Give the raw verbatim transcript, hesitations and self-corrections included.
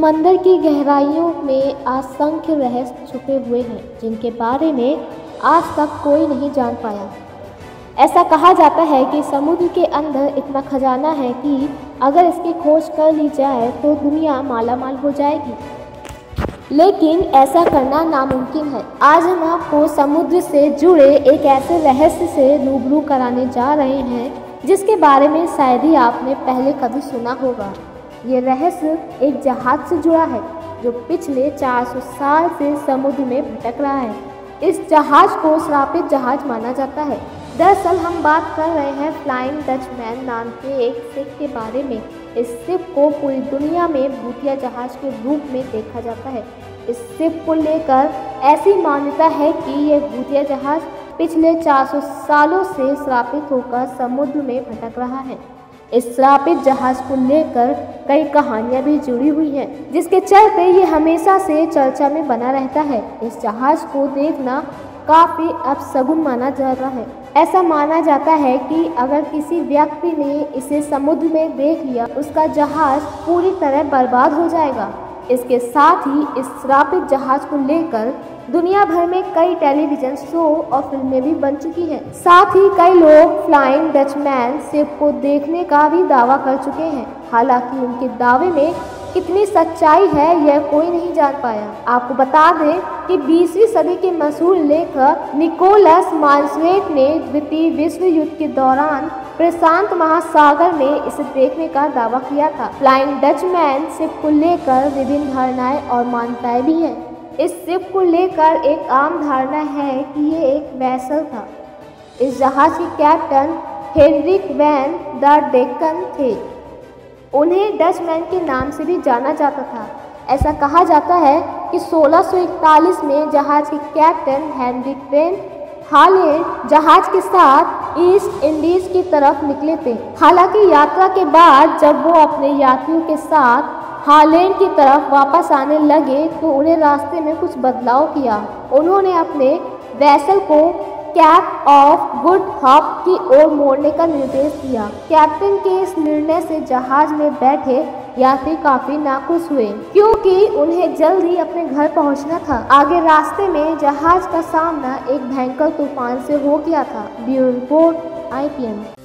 समंदर की गहराइयों में असंख्य रहस्य छुपे हुए हैं जिनके बारे में आज तक कोई नहीं जान पाया। ऐसा कहा जाता है कि समुद्र के अंदर इतना खजाना है कि अगर इसकी खोज कर ली जाए तो दुनिया मालामाल हो जाएगी, लेकिन ऐसा करना नामुमकिन है। आज हम आपको समुद्र से जुड़े एक ऐसे रहस्य से रूबरू कराने जा रहे हैं जिसके बारे में शायद ही आपने पहले कभी सुना होगा। ये रहस्य एक जहाज से जुड़ा है जो पिछले चार सौ साल से समुद्र में भटक रहा है। इस जहाज को श्रापित जहाज माना जाता है। दरअसल हम बात कर रहे हैं फ्लाइंग डचमैन नाम के एक शिप के बारे में। इस शिप को पूरी दुनिया में भूतिया जहाज के रूप में देखा जाता है। इस शिप को लेकर ऐसी मान्यता है कि यह भूतिया जहाज पिछले चार सौ सालों से श्रापित होकर समुद्र में भटक रहा है। इस श्रापित जहाज को लेकर कई कहानियां भी जुड़ी हुई हैं, जिसके चलते ये हमेशा से चर्चा में बना रहता है। इस जहाज को देखना काफ़ी अपशगुन माना जा रहा है। ऐसा माना जाता है कि अगर किसी व्यक्ति ने इसे समुद्र में देख लिया, उसका जहाज पूरी तरह बर्बाद हो जाएगा। इसके साथ ही इस श्रापित जहाज को लेकर दुनिया भर में कई टेलीविजन शो और फिल्में भी बन चुकी हैं। साथ ही कई लोग फ्लाइंग डचमैन शिप को देखने का भी दावा कर चुके हैं। हालांकि उनके दावे में कितनी सच्चाई है यह कोई नहीं जान पाया। आपको बता दें कि बीसवीं सदी के मशहूर लेखक निकोलस मार्सवेट ने द्वितीय विश्व युद्ध के दौरान प्रशांत महासागर में इसे देखने का दावा किया था। फ्लाइंग डचमैन शिप को लेकर विभिन्न धारणाएं और मान्यताएं भी हैं। इस शिप को लेकर एक आम धारणा है कि ये एक वेसल था। इस जहाज के captain Henrik van der Decken थे। उन्हें डचमैन के नाम से भी जाना जाता था। ऐसा कहा जाता है कि सोलह सौ इकतालीस में जहाज के कैप्टन हेनरिक वैन हालैंड जहाज के साथ ईस्ट इंडीज की तरफ निकले थे। हालांकि यात्रा के बाद जब वो अपने यात्रियों के साथ हालैंड की तरफ वापस आने लगे तो उन्हें रास्ते में कुछ बदलाव किया। उन्होंने अपने वेसल को कैप ऑफ गुड होप की ओर मोड़ने का निर्देश दिया। कैप्टन के इस निर्णय से जहाज में बैठे यात्री काफी नाखुश हुए, क्योंकि उन्हें जल्द ही अपने घर पहुंचना था। आगे रास्ते में जहाज का सामना एक भयंकर तूफान से हो गया था। Bureau report I P N.